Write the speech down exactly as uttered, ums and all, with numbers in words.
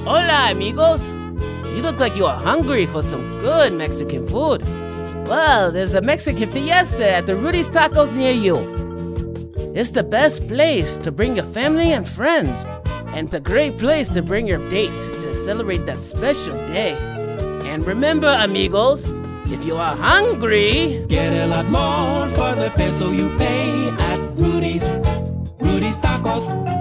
Hola, amigos! You look like you are hungry for some good Mexican food. Well, there's a Mexican fiesta at the Rudy's Tacos near you. It's the best place to bring your family and friends, and a great place to bring your date to celebrate that special day. And remember, amigos, if you are hungry, get a lot more for the peso you pay at Rudy's. Rudy's Tacos.